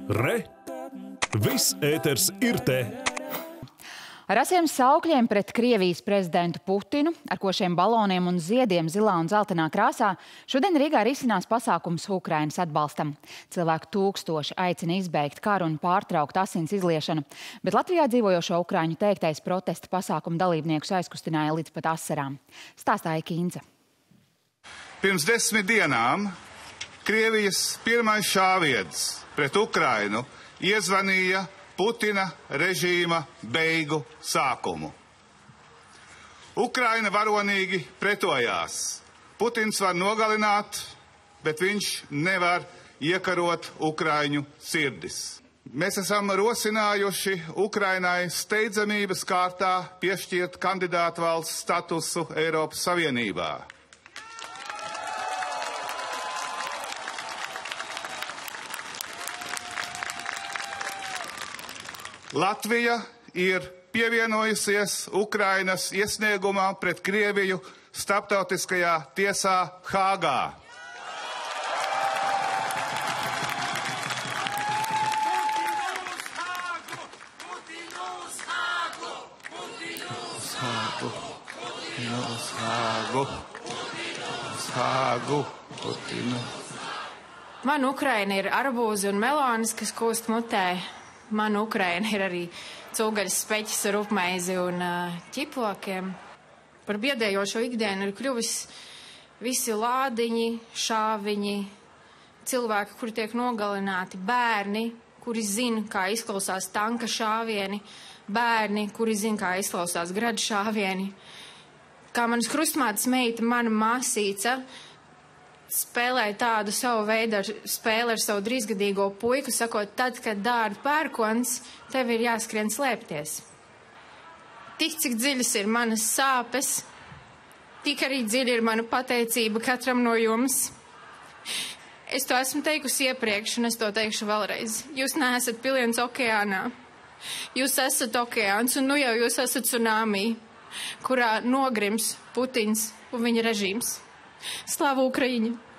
Re! Viss ēters ir te! Ar asiem saukļiem pret Krievijas prezidentu Putinu, ar ko šiem baloniem un ziediem zilā un zeltainā krāsā, šodien Rīgā risinās pasākums Ukrainas atbalstam. Cilvēku tūkstoši aicina izbeigt karu un pārtraukt asins izliešanu, bet Latvijā dzīvojošo ukraiņu teiktais protesta pasākumu dalībniekus aizkustināja līdz pat asarām. Stāstāja Kīnce. Pirms 10 dienām Krievijas pirmais šāviens pret Ukrainu iezvanīja Putina režīma beigu sākumu. Ukraina varonīgi pretojās. Putins var nogalināt, bet viņš nevar iekarot ukraiņu sirdis. Mēs esam rosinājuši Ukrainai steidzamības kārtā piešķirt kandidātu valsts statusu Eiropas Savienībā. Latvija ir pievienojusies Ukrainas iesniegumā pret Krieviju starptautiskajā tiesā Hāgā. Man Ukraina ir arbūzi un melānis, kas kūst mutē. Man Ukraina ir arī cūgaļas speķis ar upmaizi un ķiplokiem. Par biedējošo ikdienu ir kļuvis visi lādiņi, šāviņi, cilvēki, kuri tiek nogalināti, bērni, kuri zina, kā izklausās tanka šāvieni, bērni, kuri zina, kā izklausās gradu šāvieni. Kā manas krustmātes meita, mana māsīca, spēlēja tādu savu veidu spēli ar savu drīzgadīgo puiku, sakot, tad, kad dārda pērkons, tev ir jāskrien slēpties. Tik, cik dziļas ir manas sāpes, tik arī dziļa ir mana pateicība katram no jums. Es to esmu teikusi iepriekš, un es to teikšu vēlreiz. Jūs neesat piliens okeānā. Jūs esat okeāns, un nu jau jūs esat tsunami, kurā nogrims Putins un viņa režīms. Slava Ukraiņa!